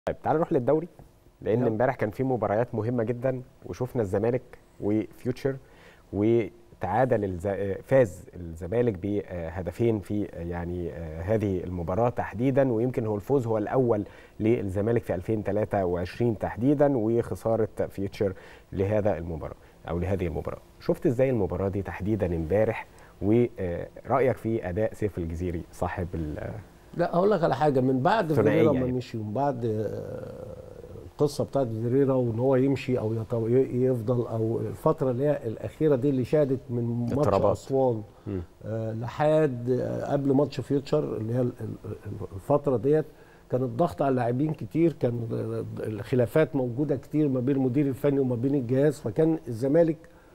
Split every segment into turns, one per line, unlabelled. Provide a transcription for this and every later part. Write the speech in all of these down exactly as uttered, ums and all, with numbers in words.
طيب تعال نروح للدوري، لان امبارح كان في مباريات مهمه جدا وشفنا الزمالك وفيوتشر وتعادل الز... فاز الزمالك بهدفين في يعني هذه المباراه تحديدا، ويمكن هو الفوز هو الاول للزمالك في ألفين وثلاثة وعشرين تحديدا، وخساره فيوتشر لهذا المباراه او لهذه المباراه. شفت ازاي المباراه دي تحديدا امبارح، ورايك في اداء سيف الجزيري صاحب ال
لا اقول لك على حاجه، من بعد فيريرا ما
يعني.
مشي ومن بعد القصه بتاعت فيريرا وان هو يمشي او يفضل، او الفتره اللي هي الاخيره دي اللي شهدت من ماتش اسوان آه لحد قبل ماتش فيوتشر اللي هي الفتره ديت، كان الضغط على اللاعبين كتير، كان الخلافات موجوده كتير ما بين المدير الفني وما بين الجهاز، فكان الزمالك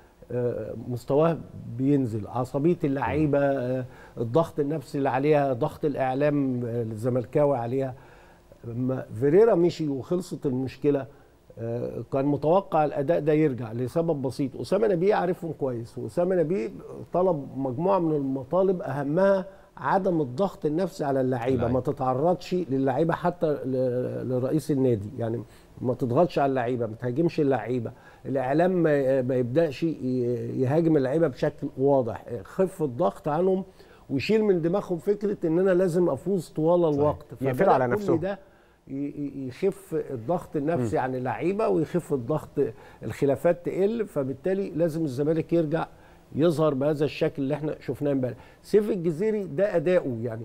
مستواه بينزل، عصبيه اللعيبه، الضغط النفسي اللي عليها، ضغط الاعلام الزملكاوي عليها. لما فيريرا مشي وخلصت المشكله كان متوقع الاداء ده يرجع لسبب بسيط. اسامه نبيه عارفهم كويس، واسامه نبيه طلب مجموعه من المطالب اهمها عدم الضغط النفسي على اللعيبه، ما تتعرضش للعيبه حتى لرئيس النادي، يعني ما تضغطش على اللعيبه، ما تهاجمش اللعيبه، الاعلام ما يبداش يهاجم اللعيبه بشكل واضح، خف الضغط عنهم ويشيل من دماغهم فكره ان انا لازم افوز طوال الوقت.
يقفل على نفسه،
ده يخف الضغط النفسي م. عن اللعيبه، ويخف الضغط، الخلافات تقل، فبالتالي لازم الزمالك يرجع يظهر بهذا الشكل اللي احنا شفناه امبارح. سيف الجزيري ده اداؤه، يعني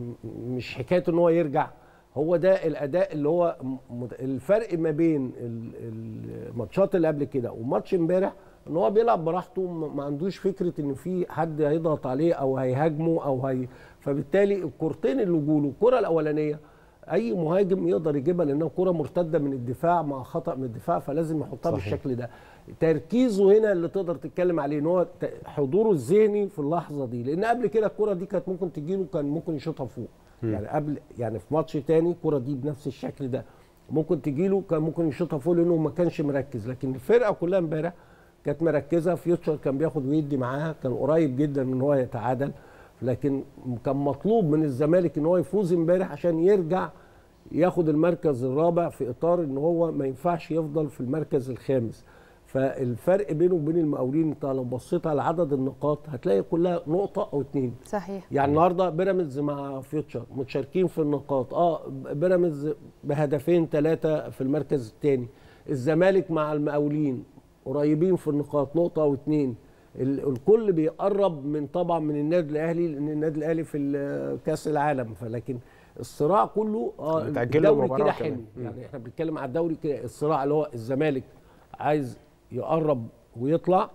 مش حكايه ان هو يرجع، هو ده الاداء اللي هو الفرق ما بين الماتشات اللي قبل كده وماتش امبارح، ان هو بيلعب براحته، ما عندوش فكره ان في حد هيضغط عليه او هيهاجمه او هي، فبالتالي الكورتين اللي جوله، الكره الاولانيه اي مهاجم يقدر يجيبها لانها كره مرتده من الدفاع مع خطا من الدفاع، فلازم يحطها بالشكل ده. تركيزه هنا اللي تقدر تتكلم عليه ان هو حضوره الذهني في اللحظه دي، لان قبل كده الكره دي كانت ممكن تجي له، كان ممكن يشوطها فوق. م. يعني قبل، يعني في ماتش تاني الكره دي بنفس الشكل ده ممكن تجي له، كان ممكن يشوطها فوق لانه ما كانش مركز، لكن الفرقه كلها امبارح كانت مركزه. فيوتشر كان بياخد ويدي معاها، كان قريب جدا من ان هو يتعادل، لكن كان مطلوب من الزمالك ان هو يفوز امبارح عشان يرجع ياخد المركز الرابع، في اطار ان هو ما ينفعش يفضل في المركز الخامس. فالفرق بينه وبين المقاولين، انت لو بصيت على عدد النقاط هتلاقي كلها نقطه او اتنين.
صحيح.
يعني النهارده بيراميدز مع فيوتشر متشاركين في النقاط، اه بيراميدز بهدفين ثلاثه في المركز الثاني، الزمالك مع المقاولين قريبين في النقاط نقطه او اتنين، الكل بيقرب من طبعا من النادي الاهلي، لان النادي الاهلي في كاس العالم، فلكن الصراع كله اه الدوري كده حلو. يعني احنا بنتكلم على الدوري كده، الصراع اللي هو الزمالك عايز يقرب ويطلع،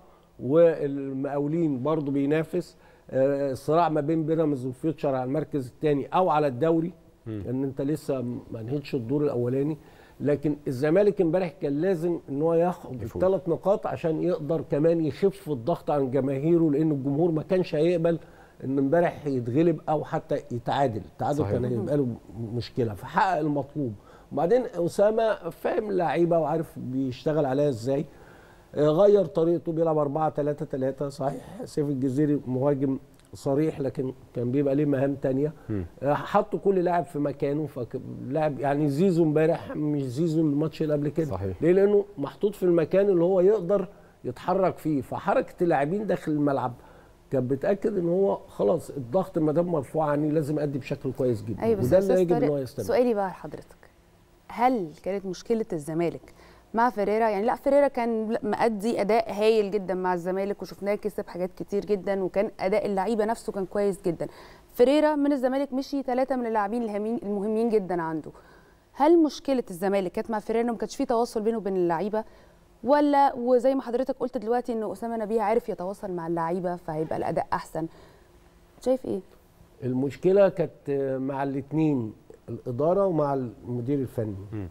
والمقاولين برضه بينافس، آه الصراع ما بين بيراميدز وفيوتشر على المركز الثاني او على الدوري، لان انت لسه ما انهيتش الدور الاولاني. لكن الزمالك امبارح كان لازم ان هو ياخد الثلاث نقاط عشان يقدر كمان يخف الضغط عن جماهيره، لان الجمهور ما كانش هيقبل ان امبارح يتغلب او حتى يتعادل، التعادل كان هيبقى له مشكله، فحقق المطلوب. وبعدين اسامه فاهم اللعيبه وعارف بيشتغل عليها ازاي، غير طريقته، بيلعب أربعة ثلاثة ثلاثة. صحيح سيف الجزيري مهاجم صريح، لكن كان بيبقى ليه مهام ثانيه، حطوا كل لاعب في مكانه، فلاعب يعني زيزو امبارح مش زيزو الماتش اللي قبل كده.
صحيح.
ليه؟ لانه محطوط في المكان اللي هو يقدر يتحرك فيه، فحركه اللاعبين داخل الملعب كانت بتاكد ان هو خلاص الضغط ما دام مرفوع عني لازم ادي بشكل كويس جدا.
أيوة،
وده اللي يجب ان هو يستمر.
سؤالي بقى لحضرتك، هل كانت مشكله الزمالك مع فيريرا؟ يعني لا، فيريرا كان مأدي اداء هايل جدا مع الزمالك وشفناه كسب حاجات كتير جدا، وكان اداء اللعيبه نفسه كان كويس جدا. فيريرا من الزمالك مشي ثلاثه من اللاعبين المهمين جدا عنده. هل مشكله الزمالك كانت مع فيريرا ما كانش في تواصل بينه وبين اللعيبه، ولا وزي ما حضرتك قلت دلوقتي ان اسامه نبيه عارف يتواصل مع اللعيبه فهيبقى الاداء احسن؟ شايف ايه؟
المشكله كانت مع الاثنين، الاداره ومع المدير الفني. م.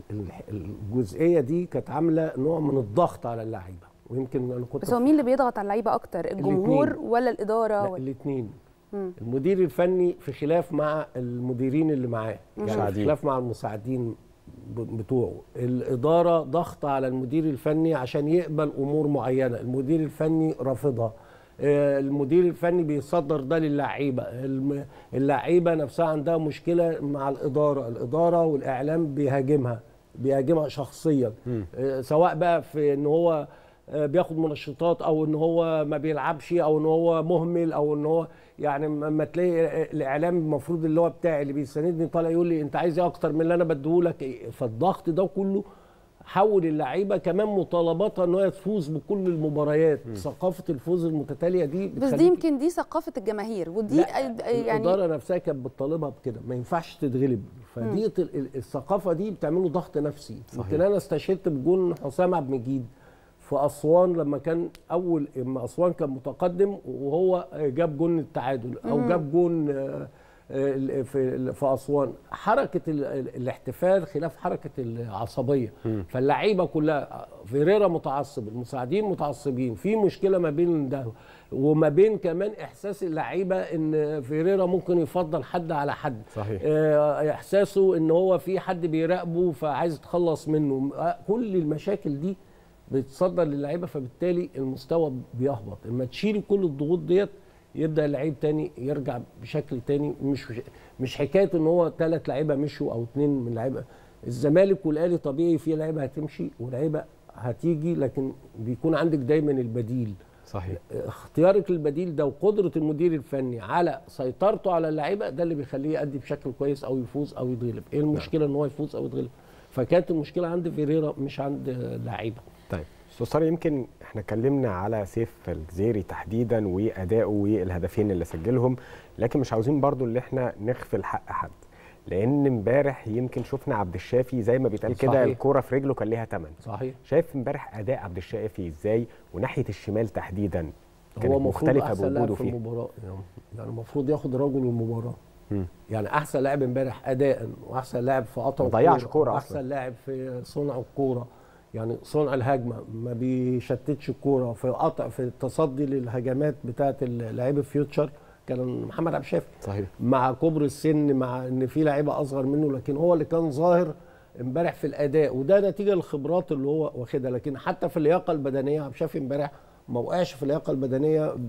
الجزئيه دي كانت عامله نوع من الضغط على اللعيبه، ويمكن انا كنت
بس هو مين اللي بيضغط على اللعيبه اكتر، الجمهور
الاتنين.
ولا الاداره؟
لا، الاثنين. المدير الفني في خلاف مع المديرين اللي معاه، يعني في خلاف مع المساعدين بتوعه. الاداره ضغط على المدير الفني عشان يقبل امور معينه، المدير الفني رافضها. المدير الفني بيصدر ده للعيبه، اللعيبه نفسها عندها مشكله مع الاداره، الاداره والاعلام بيهاجمها بيهاجمها شخصيا، سواء بقى في ان هو بياخد منشطات او ان هو ما بيلعبش او ان هو مهمل او ان هو يعني لما تلاقي الاعلام المفروض اللي هو بتاعي اللي بيساندني طالع يقول لي انت عايز ايه اكتر من اللي انا بديهولك، فالضغط ده كله حول اللعيبه كمان مطالباتها ان هي تفوز بكل المباريات. م. ثقافه الفوز المتتاليه دي
بس دي يمكن دي ثقافه الجماهير، ودي
يعني الاداره نفسها كانت بتطالبها بكده، ما ينفعش تتغلب، فدي الثقافه دي بتعمله ضغط نفسي. يمكن انا استشهدت بجون حسام عبد المجيد في اسوان لما كان اول اما اسوان كان متقدم وهو جاب جون التعادل او م. جاب جون في في اسوان، حركه الاحتفال خلاف حركه العصبيه، فاللعيبه كلها فيريرا متعصب، المساعدين متعصبين، في مشكله ما بين ده وما بين كمان احساس اللعيبه ان فيريرا ممكن يفضل حد على حد.
صحيح.
احساسه ان هو في حد بيراقبه فعايز يتخلص منه، كل المشاكل دي بتصدر للعيبه، فبالتالي المستوى بيهبط. اما تشيل كل الضغوط ديت يبدا اللعيب تاني يرجع بشكل تاني، مش مش حكايه ان هو ثلاث لعيبه مشوا او اثنين من لعيبه. الزمالك والاهلي طبيعي في لعيبه هتمشي ولعيبه هتيجي، لكن بيكون عندك دايما البديل.
صحيح.
اختيارك للبديل ده وقدره المدير الفني على سيطرته على اللعيبه ده اللي بيخليه يأدي بشكل كويس او يفوز او يتغلب. ايه المشكله ان هو يفوز او يتغلب؟ فكانت المشكله عند فيريرا مش عند اللعيبه.
طيب استاذ طارق، يمكن احنا اتكلمنا على سيف الجزيري تحديدا وادائه والهدفين اللي سجلهم، لكن مش عاوزين برضو اللي احنا نغفل حق حد، لان امبارح يمكن شفنا عبد الشافي زي ما بيتقال كده الكوره في رجله كان ليها ثمن.
صحيح.
شايف امبارح اداء عبد الشافي ازاي، وناحيه الشمال تحديدا كانت هو مختلفه بوجوده فيها.
المباراه يعني المفروض ياخد رجل المباراه. م. يعني احسن لاعب امبارح اداء، واحسن لاعب في قطع
الكوره، ما ضيعش كوره،
واحسن لاعب في صنع الكوره، يعني صنع الهجمه ما بيشتتش الكوره، في قطع في التصدي للهجمات بتاعه لعيبه فيوتشر كان محمد عبد الشافي.
صحيح.
مع كبر السن، مع ان في لعيبه اصغر منه، لكن هو اللي كان ظاهر امبارح في الاداء، وده نتيجه للخبرات اللي هو واخدها. لكن حتى في اللياقه البدنيه عبد الشافي امبارح ما وقعش في اللياقه البدنيه ب...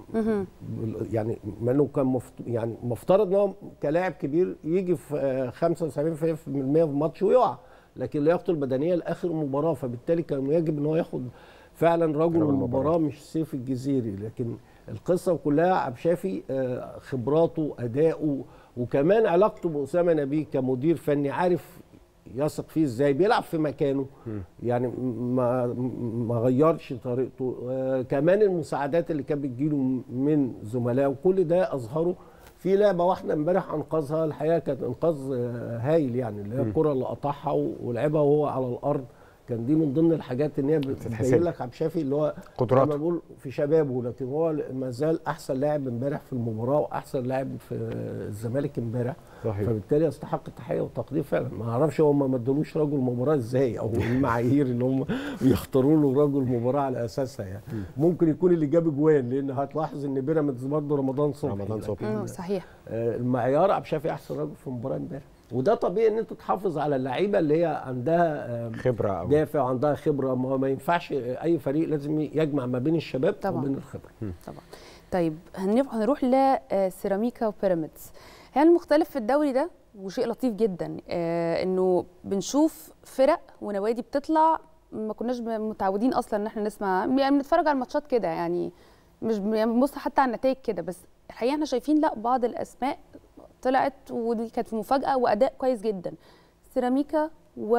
يعني ما انه كان مفت... يعني مفترض ان هو كلاعب كبير يجي في خمسة وسبعين بالمية في الماتش ويقع، لكن لياقته البدنيه لاخر مباراه، فبالتالي كان يجب ان هو ياخد فعلا رجل المباراه مش سيف الجزيري. لكن القصه كلها عبد الشافي خبراته، اداؤه، وكمان علاقته باسامه نبيه كمدير فني، عارف يثق فيه ازاي، بيلعب في مكانه، يعني ما ما غيرش طريقته. آه كمان المساعدات اللي كانت بتجيله من زملائه، وكل ده اظهره في لعبه واحده امبارح انقذها. الحقيقه كانت انقاذ آه هايل، يعني اللي هي الكره اللي قطعها ولعبها وهو على الارض. كان دي من ضمن الحاجات ان هي بتبين لك عبد الشافي اللي هو
قدراته،
زي ما بقول في شبابه، لكن هو ما زال احسن لاعب امبارح في المباراه واحسن لاعب في الزمالك امبارح.
صحيح.
فبالتالي يستحق التحيه والتقدير فعلا. ما اعرفش هم ما ادالوش رجل مباراه ازاي، او المعايير اللي هم بيختاروا له رجل مباراه على اساسها. يعني ممكن يكون اللي جاب اجوان، لان هتلاحظ ان بيراميدز برضه رمضان صبحي
رمضان صبحي
صحيح.
المعيار عبد الشافي احسن رجل في المباراه امبارح، وده طبيعي ان انت تحافظ على اللعيبه اللي هي عندها
خبره أو
دافع وعندها خبره. ما, ما ينفعش اي فريق لازم يجمع ما بين الشباب
طبعا
وبين الخبره.
طبعا. طيب هنروح لسيراميكا وبيراميدز. يعني المختلف في الدوري ده وشيء لطيف جدا آه انه بنشوف فرق ونوادي بتطلع ما كناش متعودين اصلا ان احنا نسمع، يعني بنتفرج على الماتشات كده، يعني مش بنبص حتى على النتائج كده، بس الحقيقه احنا شايفين لا بعض الاسماء طلعت ودي كانت مفاجاه واداء كويس جدا. سيراميكا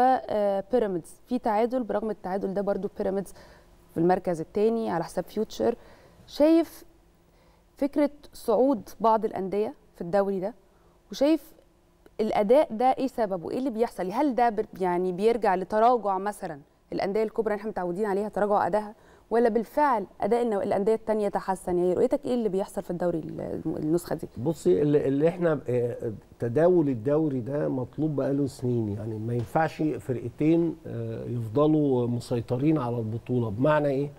وبيراميدز في تعادل، برغم التعادل ده برضو بيراميدز في المركز الثاني على حساب فيوتشر. شايف فكره صعود بعض الانديه في الدوري ده، وشايف الاداء ده ايه سببه؟ ايه اللي بيحصل؟ هل ده يعني بيرجع لتراجع مثلا الانديه الكبرى اللي احنا متعودين عليها، تراجع ادائها، ولا بالفعل اداء الانديه الثانيه تحسن؟ يعني رؤيتك ايه اللي بيحصل في الدوري النسخه دي؟
بصي، اللي, اللي احنا تداول الدوري ده مطلوب بقاله سنين. يعني ما ينفعش فرقتين يفضلوا مسيطرين على البطوله. بمعنى ايه؟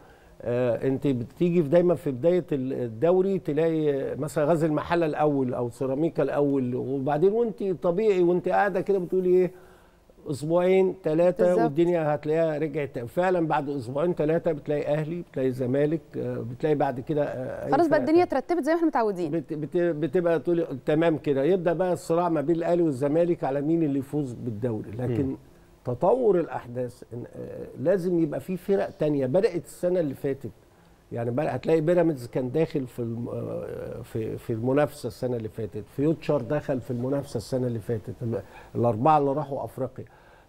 آه انت بتيجي في دايما في بدايه الدوري تلاقي مثلا غزل المحله الاول او سيراميكا الاول، وبعدين وانت طبيعي وانت قاعده كده بتقولي ايه، اسبوعين ثلاثه
بالظبط.
والدنيا هتلاقيها رجعت فعلا. بعد اسبوعين ثلاثه بتلاقي اهلي، بتلاقي زمالك، بتلاقي بعد كده أي
خلاص بقى
فرقة
الدنيا اترتبت زي ما احنا متعودين.
بت بت بتبقى تقولي تمام كده، يبدا بقى الصراع ما بين الاهلي والزمالك على مين اللي يفوز بالدوري. لكن م. تطور الاحداث لازم يبقى في فرق تانية بدات السنه اللي فاتت. يعني بقى هتلاقي بيراميدز كان داخل في في في المنافسه السنه اللي فاتت، فيوتشر دخل في المنافسه السنه اللي فاتت، الاربعه اللي راحوا افريقيا.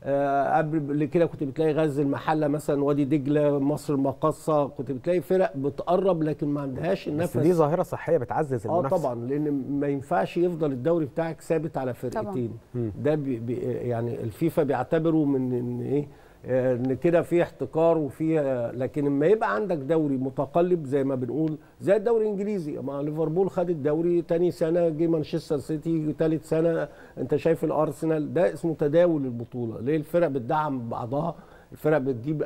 آه قبل كده كنت بتلاقي غزل المحله مثلا، وادي دجله، مصر المقاصه، كنت بتلاقي فرق بتقرب لكن ما عندهاش النفس.
بس دي ظاهره صحيه بتعزز المنافسه.
اه طبعا، لان ما ينفعش يفضل الدوري بتاعك ثابت على فرقتين. ده بي بي يعني الفيفا بيعتبروا من ان ايه ان كده في احتكار وفي، لكن لما يبقى عندك دوري متقلب زي ما بنقول، زي الدوري الانجليزي، مع ليفربول خد الدوري، تاني سنه جه مانشستر سيتي، ثالث سنه انت شايف الارسنال. ده اسمه تداول البطوله. ليه؟ الفرق بتدعم بعضها، الفرق بتجيب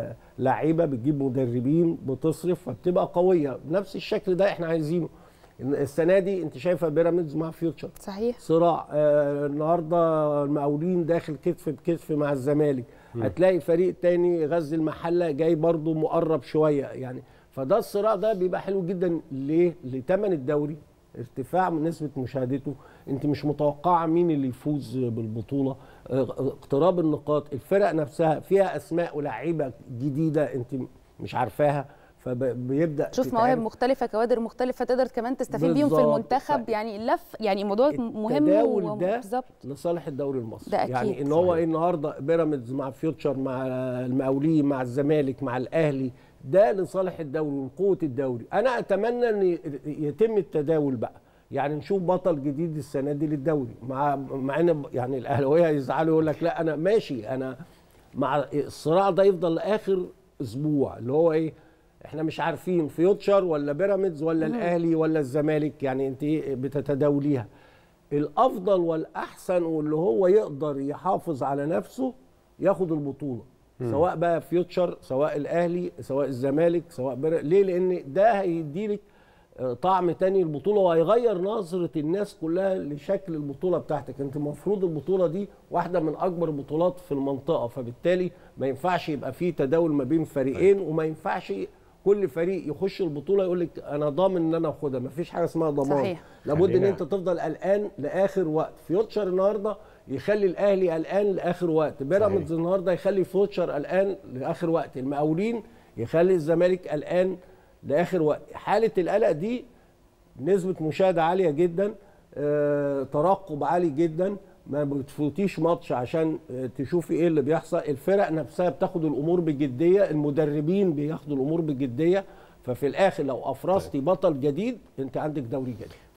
لعيبه، بتجيب مدربين، بتصرف، فبتبقى قويه. بنفس الشكل ده احنا عايزينه السنه دي. انت شايفه بيراميدز مع فيوتشر
صحيح، صراع.
آه النهارده المقاولين داخل كتف بكتف مع الزمالك. م. هتلاقي فريق تاني غزل المحله جاي برضو مقرب شويه يعني. فده الصراع ده بيبقى حلو جدا. ليه؟ لثمن الدوري، ارتفاع من نسبه مشاهدته، انت مش متوقعه مين اللي يفوز بالبطوله، اقتراب النقاط، الفرق نفسها فيها اسماء ولاعيبه جديده انت مش عارفاها، فبيبدا
تشوف مواهب مختلفه، كوادر مختلفه تقدر كمان تستفيد بيهم في المنتخب. يعني اللف يعني موضوع مهم
بالظبط لصالح الدوري المصري.
ده أكيد.
يعني ان هو ايه النهارده بيراميدز مع فيوتشر مع المقاولين مع الزمالك مع الاهلي، ده لصالح الدوري وقوه الدوري. انا اتمنى ان يتم التداول بقى، يعني نشوف بطل جديد السنه دي للدوري. مع مع ان يعني الاهلاويه يزعلوا يقول لك لا انا ماشي، انا مع الصراع ده يفضل لاخر اسبوع، اللي هو ايه، احنا مش عارفين فيوتشر ولا بيراميدز ولا الاهلي ولا الزمالك، يعني انت بتتداوليها. الافضل والاحسن واللي هو يقدر يحافظ على نفسه ياخد البطوله، م. سواء بقى فيوتشر، سواء الاهلي، سواء الزمالك، سواء بيراميدز. ليه؟ لان ده هيديلك طعم تاني البطوله، وهيغير نظره الناس كلها لشكل البطوله بتاعتك. انت المفروض البطوله دي واحده من اكبر البطولات في المنطقه، فبالتالي ما ينفعش يبقى فيه تداول ما بين فريقين، وما ينفعش كل فريق يخش البطوله يقول لك انا ضامن ان انا اخدها. ما فيش حاجه اسمها ضمان. صحيح. لابد ان انت تفضل قلقان لاخر وقت. فيوتشر النهارده يخلي الاهلي قلقان لاخر وقت، بيراميدز النهارده يخلي فيوتشر قلقان لاخر وقت، المقاولين يخلي الزمالك قلقان لاخر وقت. حاله القلق دي نسبه مشاهده عاليه جدا، آه، ترقب عالي جدا، ما بتفوتيش ماتش عشان تشوفي ايه اللي بيحصل. الفرق نفسها بتاخد الامور بجديه، المدربين بياخدوا الامور بجديه، ففي الاخر لو افرزتي بطل جديد انت عندك دوري جديد.